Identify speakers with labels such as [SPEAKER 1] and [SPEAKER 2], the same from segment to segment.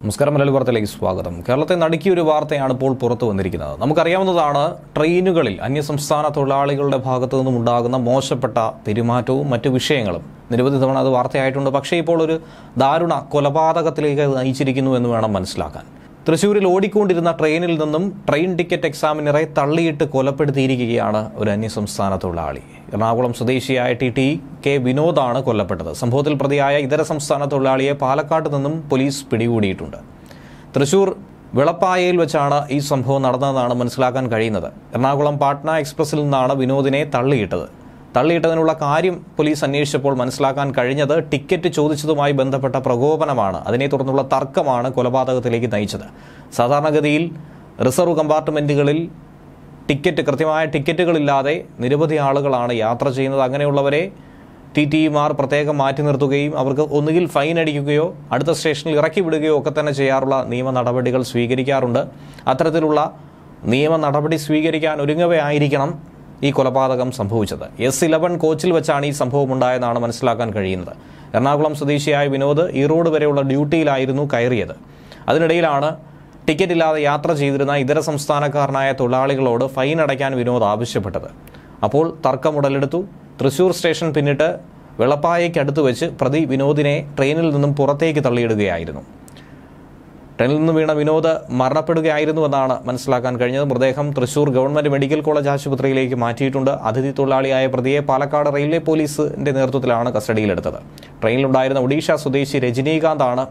[SPEAKER 1] നമസ്കാരം. മലയാളി വാർത്തയിലേക്ക് സ്വാഗതം. കേരളത്തെ നടുക്കിയൊരു വാർത്തയാണ് ഇപ്പോൾ പുറത്തു വന്നിരിക്കുന്നത്. നമുക്കറിയാവുന്നതാണ്, ട്രെയിനുകളിൽ അന്യസംസ്ഥാന തൊഴിലാളികളുടെ ഭാഗത്തു നിന്നും ഉണ്ടാകുന്ന മോശപ്പെട്ട പെരുമാറ്റവും മറ്റു വിഷയങ്ങളും നിരവധി തവണ അത് വാർത്തയായിട്ടുണ്ട്. പക്ഷേ ഇപ്പോൾ ഒരു ദാരുണ കൊലപാതകത്തിലേക്ക് നയിച്ചിരിക്കുന്നു എന്ന് വേണം മനസ്സിലാക്കാൻ. തൃശ്ശൂരിൽ ഓടിക്കൊണ്ടിരുന്ന ട്രെയിനിൽ നിന്നും ട്രെയിൻ ടിക്കറ്റ് എക്സാമിനറെ തള്ളിയിട്ട് കൊലപ്പെടുത്തിയിരിക്കുകയാണ് ഒരു അന്യസംസ്ഥാന തൊഴിലാളി. എറണാകുളം സ്വദേശിയായ ടി കെ വിനോദാണ് കൊല്ലപ്പെട്ടത്. സംഭവത്തിൽ പ്രതിയായ ഇതര സംസ്ഥാന തൊഴിലാളിയെ പാലക്കാട്ട് നിന്നും പോലീസ് പിടികൂടിയിട്ടുണ്ട്. തൃശ്ശൂർ വിളപ്പായയിൽ വെച്ചാണ് ഈ സംഭവം നടന്നതെന്നാണ് മനസ്സിലാക്കാൻ കഴിയുന്നത്. എറണാകുളം പാട്ന എക്സ്പ്രസിൽ നിന്നാണ് വിനോദിനെ തള്ളിയിട്ടതിനുള്ള കാര്യം പോലീസ് അന്വേഷിച്ചപ്പോൾ മനസ്സിലാക്കാൻ കഴിഞ്ഞത് ടിക്കറ്റ് ചോദിച്ചതുമായി ബന്ധപ്പെട്ട പ്രകോപനമാണ്. അതിനെ തുടർന്നുള്ള തർക്കമാണ് കൊലപാതകത്തിലേക്ക് നയിച്ചത്. സാധാരണഗതിയിൽ റിസർവ് കമ്പാർട്ട്മെന്റുകളിൽ കൃത്യമായ ടിക്കറ്റുകളില്ലാതെ നിരവധി ആളുകളാണ് യാത്ര ചെയ്യുന്നത്. അങ്ങനെയുള്ളവരെ ടിമാർ പ്രത്യേകം മാറ്റി നിർത്തുകയും അവർക്ക് ഒന്നുകിൽ ഫൈൻ അടിക്കുകയോ അടുത്ത സ്റ്റേഷനിൽ ഇറക്കി വിടുകയോ ഒക്കെ തന്നെ ചെയ്യാറുള്ള നിയമ നടപടികൾ സ്വീകരിക്കാറുണ്ട്. അത്തരത്തിലുള്ള നിയമ നടപടി സ്വീകരിക്കാൻ ഒരുങ്ങവെയായിരിക്കണം ഈ കൊലപാതകം സംഭവിച്ചത്. S11 കോച്ചിൽ വെച്ചാണ് ഈ സംഭവം ഉണ്ടായെന്നാണ് മനസ്സിലാക്കാൻ കഴിയുന്നത്. എറണാകുളം സ്വദേശിയായ വിനോദ് ഈറോഡ് വരെയുള്ള ഡ്യൂട്ടിയിലായിരുന്നു കയറിയത്. അതിനിടയിലാണ് ടിക്കറ്റ് ഇല്ലാതെ യാത്ര ചെയ്തിരുന്ന ഇതര സംസ്ഥാനക്കാരനായ തൊഴിലാളികളോട് ഫൈൻ അടയ്ക്കാൻ വിനോദ് ആവശ്യപ്പെട്ടത്. അപ്പോൾ തർക്കമുടലെടുത്തു. തൃശ്ശൂർ സ്റ്റേഷൻ പിന്നിട്ട് വെളപ്പായയ്ക്കടുത്ത് വെച്ച് പ്രതി വിനോദിനെ ട്രെയിനിൽ നിന്നും പുറത്തേക്ക് തള്ളിയിടുകയായിരുന്നു. ട്രെയിനിൽ നിന്ന് വീണ വിനോദ് മരണപ്പെടുകയായിരുന്നുവെന്നാണ് മനസ്സിലാക്കാൻ കഴിഞ്ഞത്. മൃതദേഹം തൃശ്ശൂർ ഗവൺമെന്റ് മെഡിക്കൽ കോളേജ് ആശുപത്രിയിലേക്ക് മാറ്റിയിട്ടുണ്ട്. അതിഥി തൊഴിലാളിയായ പ്രതിയെ പാലക്കാട് റെയിൽവേ പോലീസിന്റെ നേതൃത്വത്തിലാണ് കസ്റ്റഡിയിലെടുത്തത്. ട്രെയിനിലുണ്ടായിരുന്ന ഒഡീഷ സ്വദേശി രജനീകാന്താണ്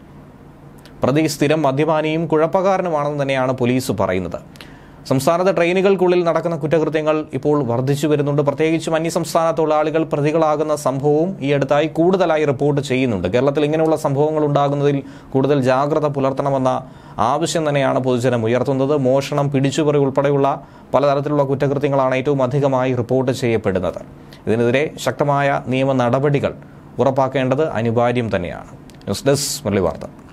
[SPEAKER 1] പ്രതി സ്ഥിരം മദ്യപാനിയും കുഴപ്പക്കാരനുമാണെന്ന് തന്നെയാണ് പോലീസ് പറയുന്നത്. സംസ്ഥാനത്തെ ട്രെയിനുകൾക്കുള്ളിൽ നടക്കുന്ന കുറ്റകൃത്യങ്ങൾ ഇപ്പോൾ വർദ്ധിച്ചു വരുന്നുണ്ട്. പ്രത്യേകിച്ചും അന്യസംസ്ഥാന തൊഴിലാളികൾ പ്രതികളാകുന്ന സംഭവവും ഈ അടുത്തായി കൂടുതലായി റിപ്പോർട്ട് ചെയ്യുന്നുണ്ട്. കേരളത്തിൽ ഇങ്ങനെയുള്ള സംഭവങ്ങൾ ഉണ്ടാകുന്നതിൽ കൂടുതൽ ജാഗ്രത പുലർത്തണമെന്ന ആവശ്യം തന്നെയാണ് പൊതുജനം ഉയർത്തുന്നത്. മോഷണം, പിടിച്ചുപറി ഉൾപ്പെടെയുള്ള പലതരത്തിലുള്ള കുറ്റകൃത്യങ്ങളാണ് ഏറ്റവും അധികമായി റിപ്പോർട്ട് ചെയ്യപ്പെടുന്നത്. ഇതിനെതിരെ ശക്തമായ നിയമ നടപടികൾ ഉറപ്പാക്കേണ്ടത് അനിവാര്യം തന്നെയാണ്. ന്യൂസ് ഡെസ്ക് മലയാളി വാർത്ത.